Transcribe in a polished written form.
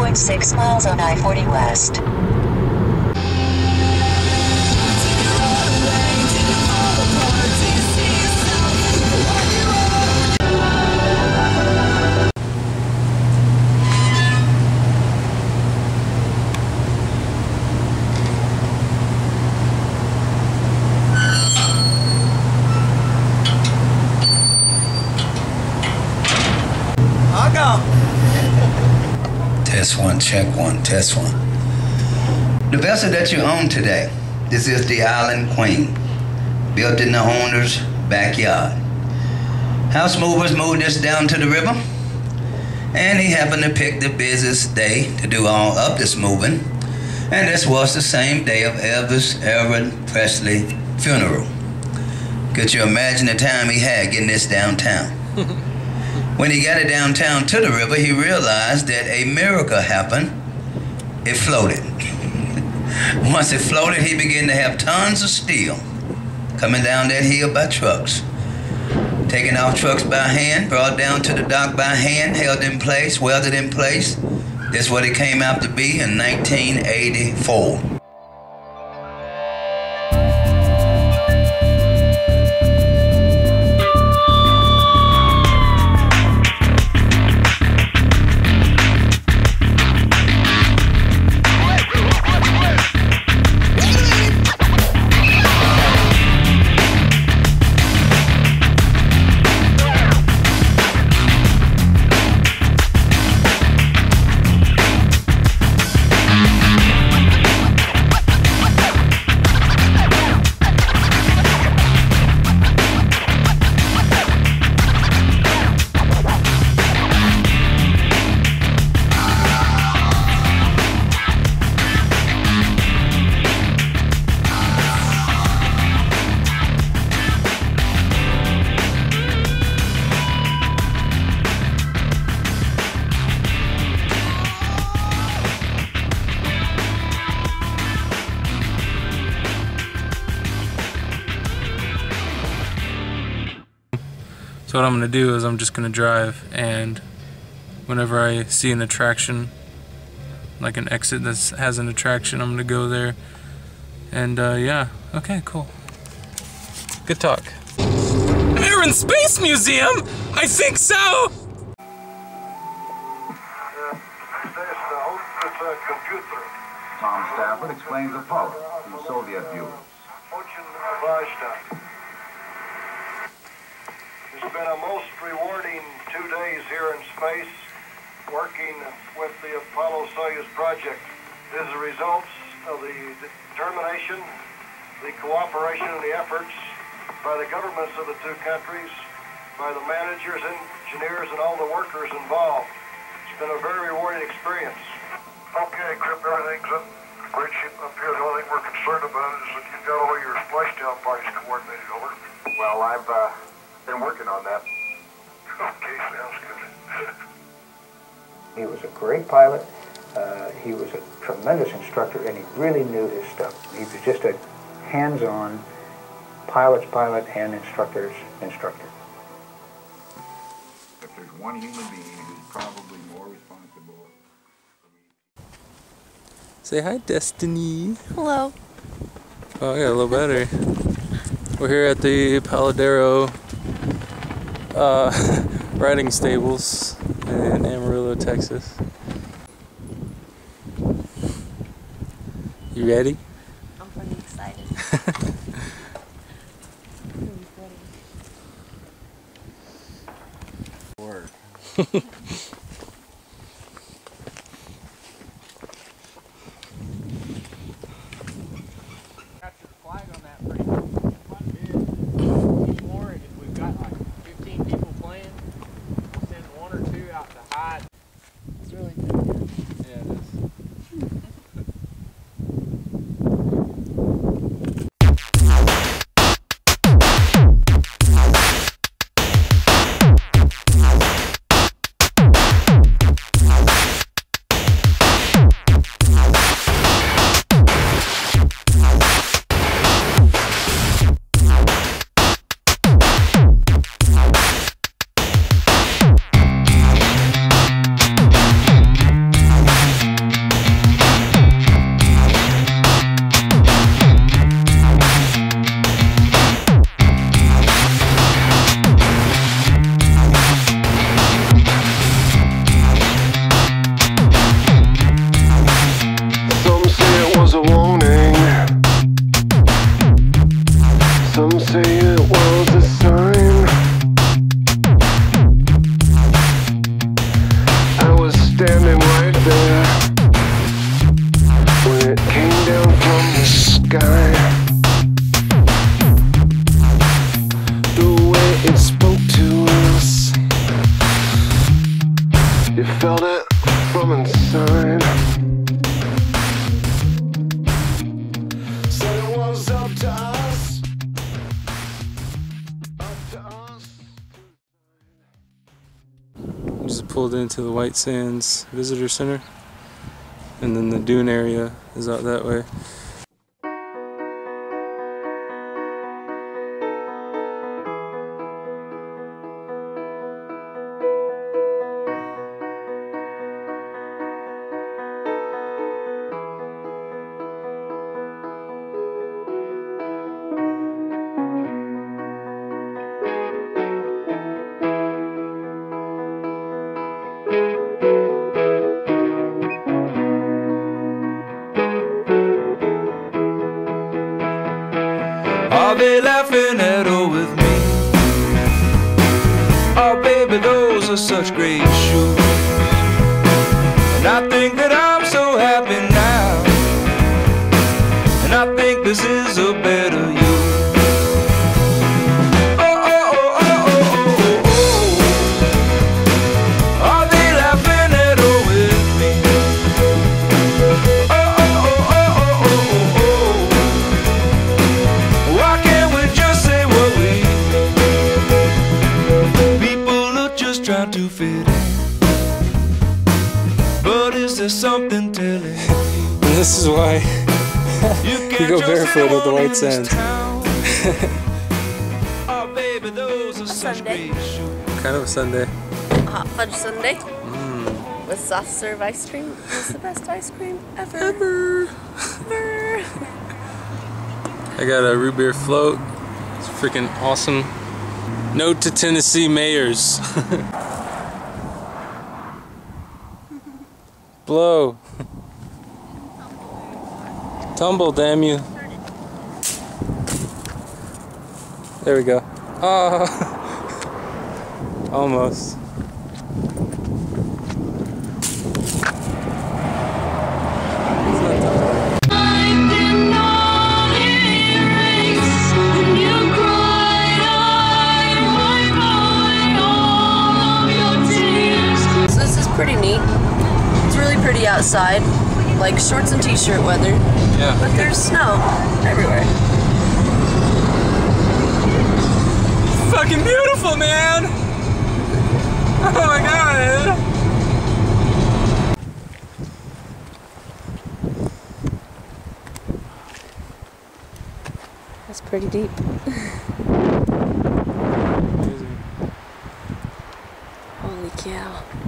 1.6 miles on I-40 West. Test one, check one, test one. The vessel that you own today, this is the Island Queen, built in the owner's backyard. House movers moved this down to the river, and he happened to pick the busiest day to do all of this moving, and this was the same day of Elvis Presley funeral. Could you imagine the time he had getting this downtown? When he got it downtown to the river, he realized that a miracle happened. It floated. Once it floated, he began to have tons of steel coming down that hill by trucks. Taken off trucks by hand, brought down to the dock by hand, held in place, welded in place. This is what it came out to be in 1984. So what I'm going to do is I'm just going to drive, and whenever I see an attraction, like an exit that has an attraction, I'm going to go there. And yeah, okay, cool. Good talk. Air and Space Museum? I think so! Tom Stafford explains Apollo to Soviet viewers. It's been a most rewarding 2 days here in space, working with the Apollo-Soyuz project. It is the results of the determination, the cooperation, and the efforts by the governments of the two countries, by the managers, engineers, and all the workers involved. It's been a very rewarding experience. Okay, Tripp, everything's in great shape up here. The only thing we're concerned about is that you've got all your splashdown parties coordinated, over. Well, I've been working on that. Okay, sounds good. He was a great pilot. He was a tremendous instructor, and he really knew his stuff. He was just a hands-on pilot's pilot and instructor's instructor. If there's one human being who's probably more responsible. Say hi, Destiny. Hello. Oh yeah, a little better. We're here at the Paladero riding stables in Amarillo, Texas. You ready? I'm pretty excited. Word. Capture the flag on that pretty good. More, and if we've got like 15 people playing, we'll send 1 or 2 out to hide. It's really good. Yeah, it is. standing right there when it came down from the sky. The way it spoke to us, you felt it from inside. Said it was up to us. Up to us. Just pulled into the White Sands Visitor Center, and then the dune area is out that way. Are they laughing at all with me? Oh baby, those are such great shoes. And I think that I'm so happy now. And I think this is a better you. Oh, oh, oh, oh, oh, oh, oh, oh. Are they laughing at all with me? Oh, oh, oh, oh, oh, oh, oh, oh. Why can't we just say what we mean? People are just trying to fit in. But is there something telling you? And this is why you go barefoot at the White Sands. Oh baby, those are such great shoes. Kind of a Sunday. Hot fudge sundae with soft serve ice cream. It's the best ice cream ever. Ever. I got a root beer float. It's freaking awesome. Note to Tennessee mayors. Blow. Tumble, damn you. There we go. Oh. Almost. Pretty neat. It's really pretty outside, like shorts and t-shirt weather. Yeah. But there's snow everywhere. Fucking beautiful, man! Oh my god! That's pretty deep. Holy cow.